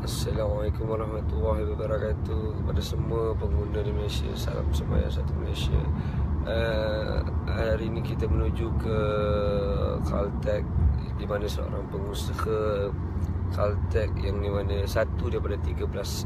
Assalamualaikum warahmatullahi wabarakatuh kepada semua pengguna di Malaysia. Salam semaya satu Malaysia. Hari ini kita menuju ke Caltech, di mana seorang pengusaha Caltech yang di mana satu daripada 13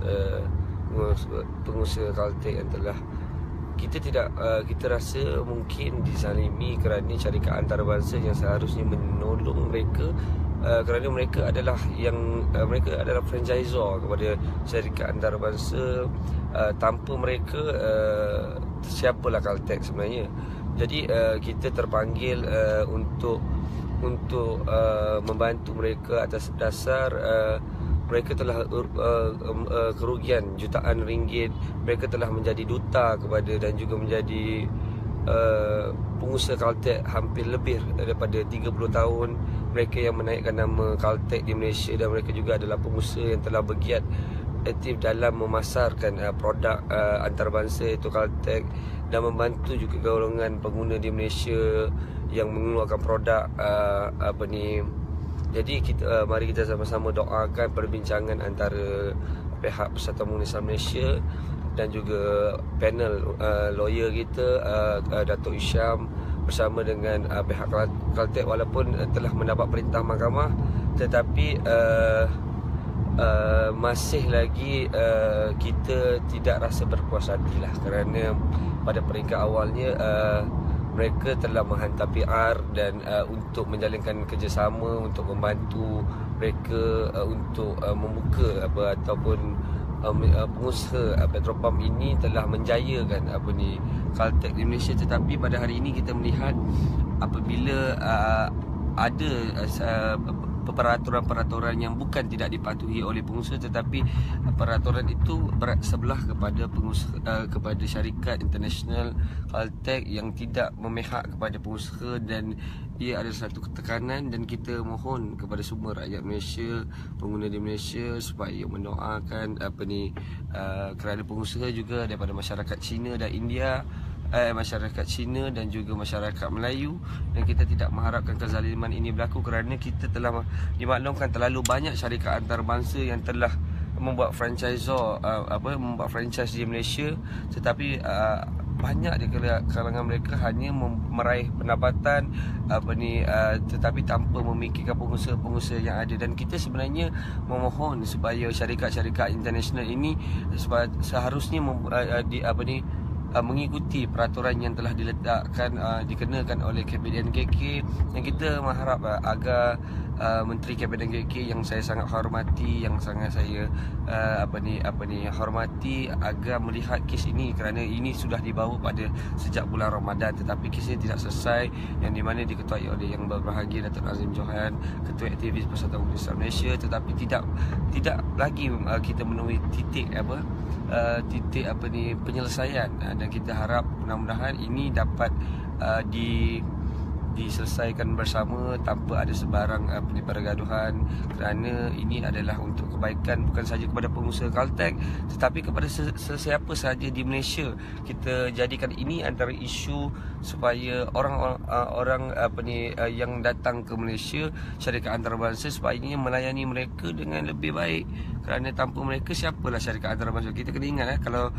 pengusaha Caltech yang telah kita rasa mungkin dizalimi kerana syarikat antarabangsa yang seharusnya menolong mereka, kerana mereka adalah franchisor kepada syarikat antarabangsa. Tanpa mereka, siapalah Caltech sebenarnya. Jadi kita terpanggil untuk membantu mereka atas dasar mereka telah kerugian jutaan ringgit. Mereka telah menjadi duta kepada dan juga menjadi pengusaha Caltech hampir lebih daripada 30 tahun. Mereka yang menaikkan nama Caltech di Malaysia, dan mereka juga adalah pengusaha yang telah bergiat aktif dalam memasarkan produk antarabangsa iaitu Caltech, dan membantu juga golongan pengguna di Malaysia yang mengeluarkan produk Jadi mari kita sama-sama doakan perbincangan antara pihak Persatuan Pengusaha Malaysia dan juga panel lawyer kita, Datuk Isham bersama dengan pihak Caltech. Walaupun telah mendapat perintah mahkamah, tetapi masih lagi kita tidak rasa berpuas hatilah, kerana pada peringkat awalnya mereka telah menghantar PR dan untuk menjalinkan kerjasama untuk membantu mereka untuk membuka ataupun pengusaha Petropam ini telah menjayakan Caltech di Malaysia. Tetapi pada hari ini kita melihat apabila ada peraturan-peraturan yang bukan tidak dipatuhi oleh pengusaha, tetapi peraturan itu berat sebelah kepada pengusaha, kepada syarikat international Caltech yang tidak memihak kepada pengusaha, dan ia adalah satu ketekanan. Dan kita mohon kepada semua rakyat Malaysia, pengguna di Malaysia, supaya mendoakan kerana pengusaha juga daripada masyarakat Cina dan India, masyarakat Cina dan juga masyarakat Melayu, dan kita tidak mengharapkan kezaliman ini berlaku, kerana kita telah dimaklumkan terlalu banyak syarikat antarabangsa yang telah membuat franchisor membuat franchise di Malaysia, tetapi banyak di kalangan mereka hanya meraih pendapatan tetapi tanpa memikirkan pengusaha-pengusaha yang ada. Dan kita sebenarnya memohon supaya syarikat-syarikat international ini seharusnya mengikuti peraturan yang telah diletakkan, dikenakan oleh KPDNKK, yang kita mengharap agar Menteri KPDNKK yang saya sangat hormati, yang sangat saya hormati, agar melihat kes ini, kerana ini sudah dibawa pada sejak bulan Ramadan, tetapi kes ini tidak selesai, yang di mana diketuai oleh Yang Berbahagia Datuk Nazim Johan, Ketua Aktivis Persatuan Pengusaha Malaysia, tetapi tidak lagi kita menemui titik penyelesaian. Dan kita harap mudah-mudahan ini dapat diselesaikan bersama tanpa ada sebarang pergaduhan, kerana ini adalah untuk kebaikan bukan sahaja kepada pengusaha Caltech, tetapi kepada sesiapa sahaja di Malaysia. Kita jadikan ini antara isu supaya orang yang datang ke Malaysia, syarikat antarabangsa, supaya melayani mereka dengan lebih baik, kerana tanpa mereka siapalah syarikat antarabangsa. Kita kena ingat kalau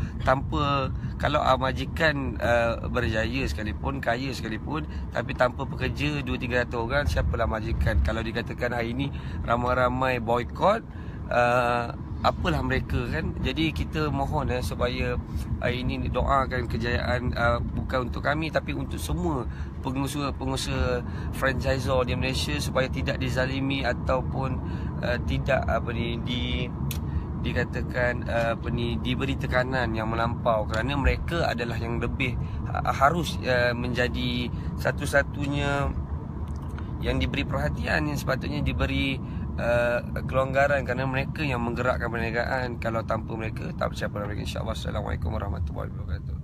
majikan berjaya sekalipun, kaya sekalipun, tapi tanpa pekerja 200-300 orang, siapalah majikan. Kalau dikatakan hari ini ramai-ramai boykot, apalah mereka kan. Jadi kita mohon supaya hari ini doakan kejayaan, bukan untuk kami tapi untuk semua pengusaha franchisor di Malaysia, supaya tidak dizalimi ataupun tidak dikatakan diberi tekanan yang melampau, kerana mereka adalah yang lebih harus menjadi satu-satunya yang diberi perhatian, yang sepatutnya diberi kelonggaran, kerana mereka yang menggerakkan perniagaan. Kalau tanpa mereka, tak siapa mereka. InsyaAllah. Assalamualaikum warahmatullahi wabarakatuh.